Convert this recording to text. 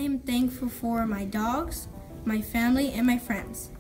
am thankful for my dogs, my family, and my friends.